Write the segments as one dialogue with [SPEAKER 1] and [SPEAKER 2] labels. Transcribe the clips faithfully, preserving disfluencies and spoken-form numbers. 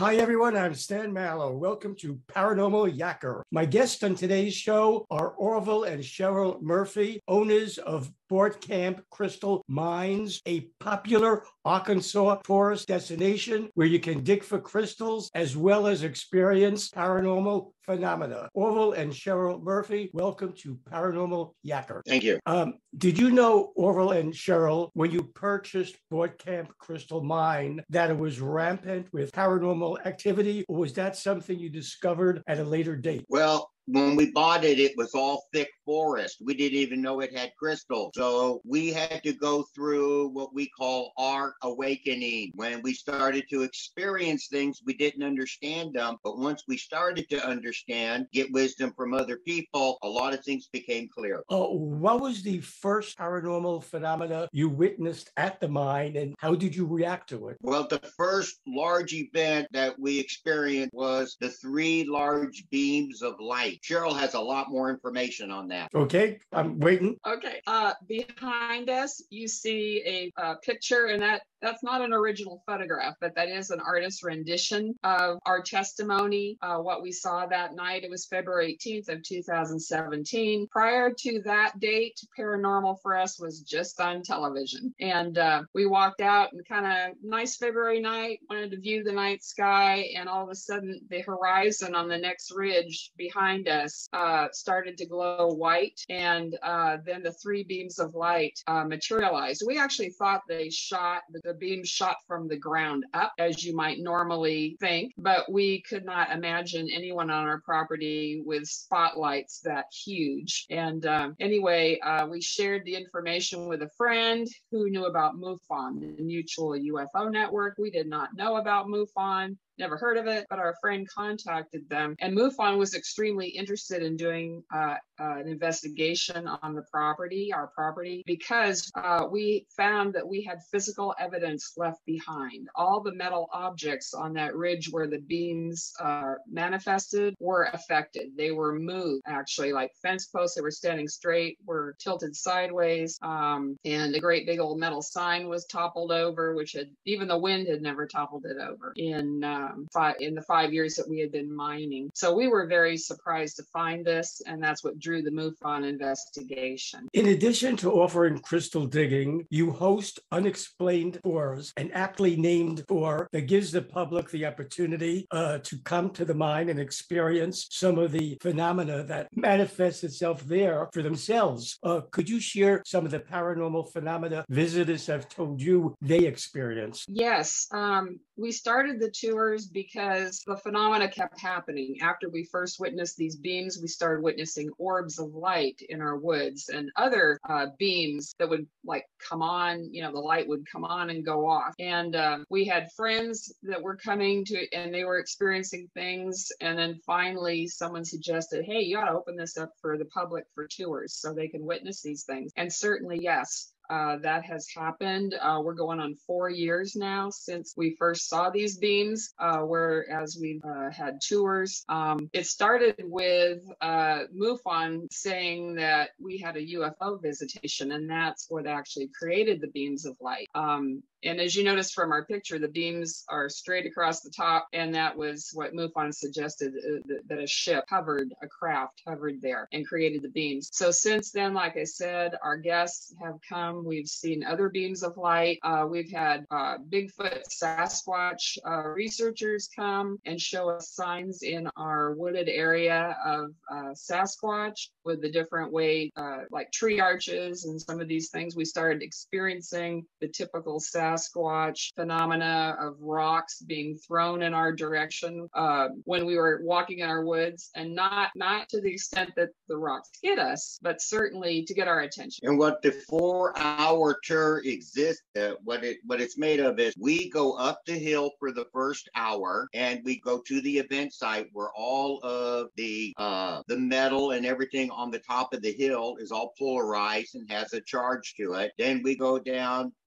[SPEAKER 1] Hi, everyone. I'm Stan Mallow. Welcome to Paranormal Yacker. My guests on today's show are Orville and Cheryl Murphy, owners of Fort Camp Crystal Mines, a popular Arkansas tourist destination where you can dig for crystals as well as experience paranormal phenomena. Orville and Cheryl Murphy, welcome to Paranormal Yacker.
[SPEAKER 2] Thank you.
[SPEAKER 1] Um, did you know, Orville and Cheryl, when you purchased Fort Camp Crystal Mine, that it was rampant with paranormal activity, or was that something you discovered at a later date?
[SPEAKER 2] Well, when we bought it, it was all thick forest. We didn't even know it had crystals. So we had to go through what we call our awakening. When we started to experience things, we didn't understand them. But once we started to understand, get wisdom from other people, a lot of things became clear.
[SPEAKER 1] Uh, what was the first paranormal phenomena you witnessed at the mine, and how did you react to it?
[SPEAKER 2] Well, the first large event that we experienced was the three large beams of light. Cheryl has a lot more information on that.
[SPEAKER 1] Okay, I'm waiting.
[SPEAKER 3] Okay, uh, behind us, you see a uh, picture, and that that's not an original photograph, but that is an artist's rendition of our testimony, uh, what we saw that night. It was February eighteenth of two thousand seventeen. Prior to that date, paranormal for us was just on television. And uh, we walked out and kind of nice February night, wanted to view the night sky, and all of a sudden the horizon on the next ridge behind us uh, started to glow white, and uh, then the three beams of light uh, materialized. We actually thought they shot, the beams shot from the ground up, as you might normally think, but we could not imagine anyone on our property with spotlights that huge. And um, anyway, uh, we shared the information with a friend who knew about MUFON, the Mutual U F O Network. We did not know about MUFON. Never heard of it, but our friend contacted them, and MUFON was extremely interested in doing uh, uh, an investigation on the property, our property, because uh, we found that we had physical evidence left behind. All the metal objects on that ridge where the beams uh, manifested were affected. They were moved, actually, like fence posts that were standing straight were tilted sideways, um, and a great big old metal sign was toppled over, which had, even the wind had never toppled it over. In uh, Um, five, in the five years that we had been mining. So we were very surprised to find this, and that's what drew the MUFON investigation.
[SPEAKER 1] In addition to offering crystal digging, you host Unexplained Tours, an aptly named tour that gives the public the opportunity uh, to come to the mine and experience some of the phenomena that manifests itself there for themselves. Uh, could you share some of the paranormal phenomena visitors have told you they experienced?
[SPEAKER 3] Yes, um, we started the tours because the phenomena kept happening. After we first witnessed these beams, we started witnessing orbs of light in our woods and other uh, beams that would like come on, you know, the light would come on and go off. And uh, we had friends that were coming to, and they were experiencing things. And then finally someone suggested, hey, you ought to open this up for the public for tours so they can witness these things. And certainly, yes. Uh, that has happened. Uh, we're going on four years now since we first saw these beams, uh, whereas we've uh, had tours. Um, it started with uh, MUFON saying that we had a U F O visitation, and that's what actually created the beams of light. Um, And as you notice from our picture, the beams are straight across the top, and that was what MUFON suggested, uh, that, that a ship hovered, a craft hovered there and created the beams. So since then, like I said, our guests have come. We've seen other beams of light. Uh, we've had uh, Bigfoot, Sasquatch uh, researchers come and show us signs in our wooded area of uh, Sasquatch with the different way, uh, like tree arches and some of these things. We started experiencing the typical Sasquatch Sasquatch phenomena of rocks being thrown in our direction uh, when we were walking in our woods, and not not to the extent that the rocks hit us, but certainly to get our attention.
[SPEAKER 2] And what the four-hour tour exists, uh, what it what it's made of is we go up the hill for the first hour, and we go to the event site where all of the uh, the metal and everything on the top of the hill is all polarized and has a charge to it. Then we go down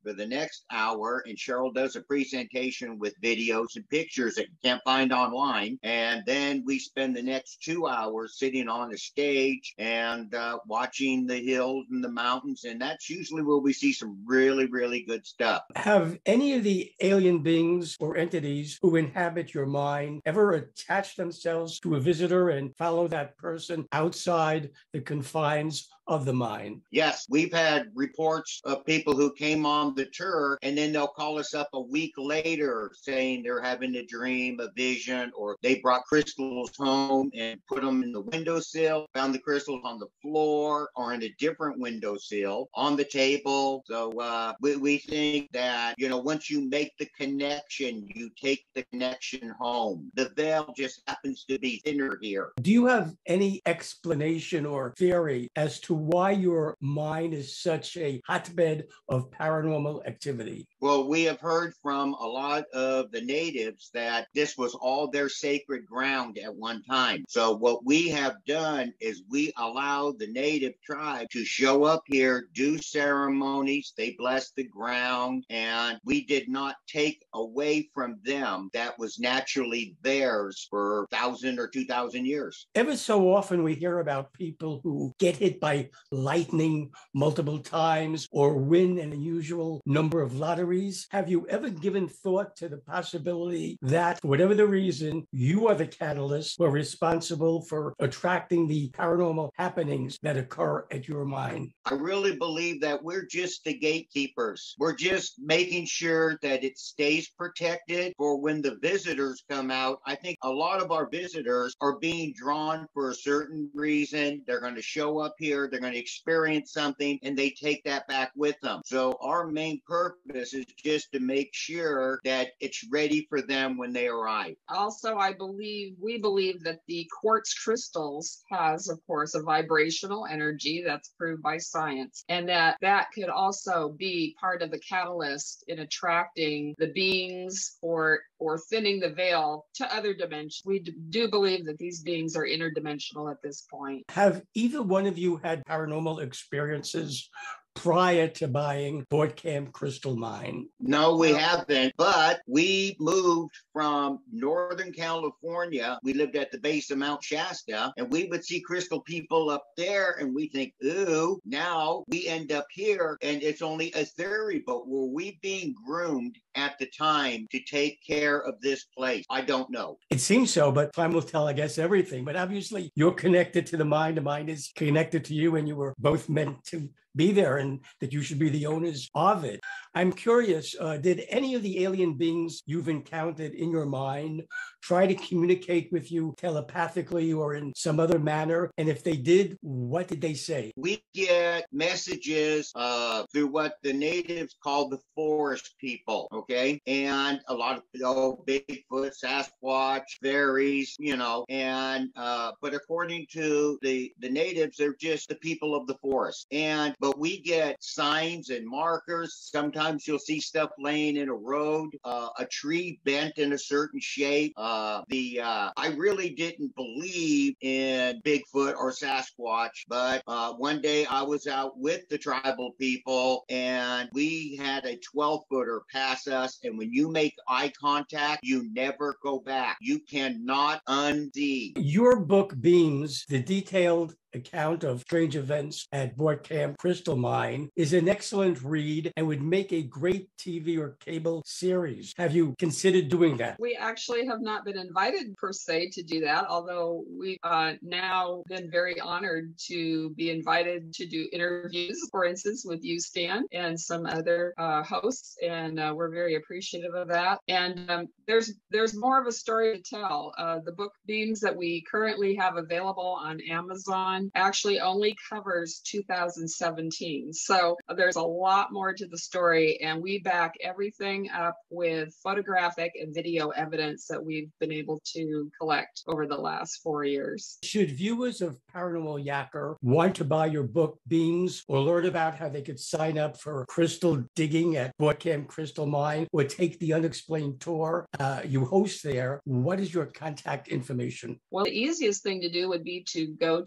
[SPEAKER 2] for the next hour, and Cheryl does a presentation with videos and pictures that you can't find online. And then we spend the next two hours sitting on a stage and uh, watching the hills and the mountains. And that's usually where we see some really, really good stuff.
[SPEAKER 1] Have any of the alien beings or entities who inhabit your mind ever attached themselves to a visitor and follow that person outside the confines of the mind?
[SPEAKER 2] Yes, we've had reports of people who came on the tour and then they'll call us up a week later saying they're having a dream, a vision, or they brought crystals home and put them in the windowsill, found the crystals on the floor or in a different windowsill, on the table. So uh, we, we think that, you know, once you make the connection, you take the connection home. The veil just happens to be thinner here.
[SPEAKER 1] Do you have any explanation or theory as to why your mind is such a hotbed of paranormal activity?
[SPEAKER 2] Well, we have heard from a lot of the natives that this was all their sacred ground at one time. So what we have done is we allow the native tribe to show up here, do ceremonies, they bless the ground, and we did not take away from them that was naturally theirs for a thousand or two thousand years.
[SPEAKER 1] Ever so often we hear about people who get hit by lightning multiple times or win an unusual number of lotteries. Have you ever given thought to the possibility that, for whatever the reason, you are the catalyst or responsible for attracting the paranormal happenings that occur at your mind?
[SPEAKER 2] I really believe that we're just the gatekeepers. We're just making sure that it stays protected for when the visitors come out. I think a lot of our visitors are being drawn for a certain reason. They're going to show up here, they're going to experience something, and they take that back with them. So our main purpose is just to make sure that it's ready for them when they arrive.
[SPEAKER 3] Also, I believe, we believe that the quartz crystals has, of course, a vibrational energy that's proved by science, and that that could also be part of the catalyst in attracting the beings or or thinning the veil to other dimensions. We do believe that these beings are interdimensional at this point.
[SPEAKER 1] Have either one of you had paranormal experiences prior to buying Board Camp Crystal Mine?
[SPEAKER 2] No, we haven't, but we moved from Northern California. We lived at the base of Mount Shasta, and we would see crystal people up there, and we think, ooh, now we end up here, and it's only a theory, but were we being groomed at the time to take care of this place? I don't know.
[SPEAKER 1] It seems so, but time will tell, I guess, everything. But obviously, you're connected to the mind. The mind is connected to you, and you were both meant to be there and that you should be the owners of it. I'm curious, uh, did any of the alien beings you've encountered in your mind try to communicate with you telepathically or in some other manner? And if they did, what did they say?
[SPEAKER 2] We get messages uh, through what the natives call the forest people, okay? And a lot of, oh, Bigfoot, Sasquatch, fairies, you know, and, uh, but according to the, the natives, they're just the people of the forest. And, but we get signs and markers. Sometimes you'll see stuff laying in a road, uh, a tree bent in a certain shape. Uh, the uh, I really didn't believe in Bigfoot or Sasquatch, but uh, one day I was out with the tribal people and we had a twelve footer pass us. And when you make eye contact, you never go back. You cannot unsee.
[SPEAKER 1] Your book beams the detailed account of strange events at Board Camp Crystal Mine is an excellent read and would make a great T V or cable series. Have you considered doing that?
[SPEAKER 3] We actually have not been invited per se to do that, although we've uh, now been very honored to be invited to do interviews, for instance, with you, Stan, and some other uh, hosts, and uh, we're very appreciative of that. And um, there's there's more of a story to tell. Uh, the book beams that we currently have available on Amazon actually only covers two thousand seventeen. So there's a lot more to the story, and we back everything up with photographic and video evidence that we've been able to collect over the last four years.
[SPEAKER 1] Should viewers of Paranormal Yacker want to buy your book Beams or learn about how they could sign up for crystal digging at Board Camp Crystal Mine or take the Unexplained tour uh, you host there, what is your contact information?
[SPEAKER 3] Well, the easiest thing to do would be to go to our website,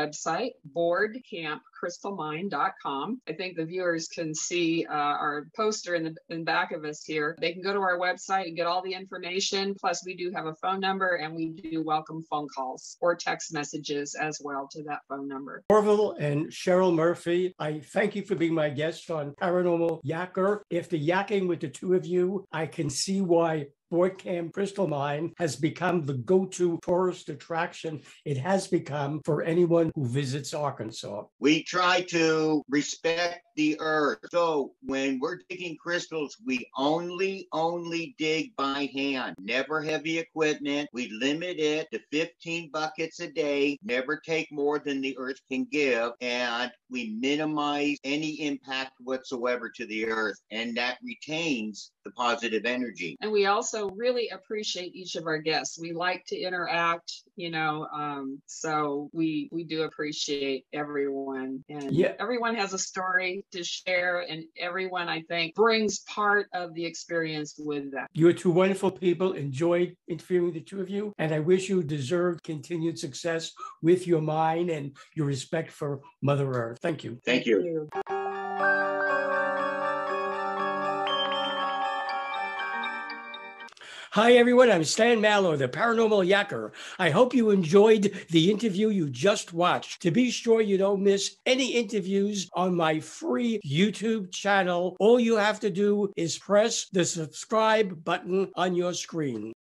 [SPEAKER 3] website, board camp crystal mine dot com. I think the viewers can see uh, our poster in the in back of us here. They can go to our website and get all the information. Plus, we do have a phone number, and we do welcome phone calls or text messages as well to that phone number.
[SPEAKER 1] Orville and Cheryl Murphy, I thank you for being my guest on Paranormal Yacker. After yakking with the two of you, I can see why Board Camp Crystal Mine has become the go-to tourist attraction it has become for anyone who visits Arkansas.
[SPEAKER 2] We try to respect the earth. So when we're digging crystals, we only, only dig by hand, never heavy equipment. We limit it to fifteen buckets a day, never take more than the earth can give, and we minimize any impact whatsoever to the earth, and that retains the positive energy.
[SPEAKER 3] And we also really appreciate each of our guests. We like to interact, you know, um, so we we do appreciate everyone. And
[SPEAKER 1] yeah.
[SPEAKER 3] everyone has a story to share, and everyone, I think, brings part of the experience with them.
[SPEAKER 1] You are two wonderful people. Enjoyed interviewing the two of you, and I wish you deserved continued success with your mind and your respect for Mother Earth. Thank you.
[SPEAKER 2] Thank you.
[SPEAKER 3] Thank you.
[SPEAKER 1] Hi, everyone. I'm Stan Mallow, the Paranormal Yacker. I hope you enjoyed the interview you just watched. To be sure you don't miss any interviews on my free YouTube channel, all you have to do is press the subscribe button on your screen.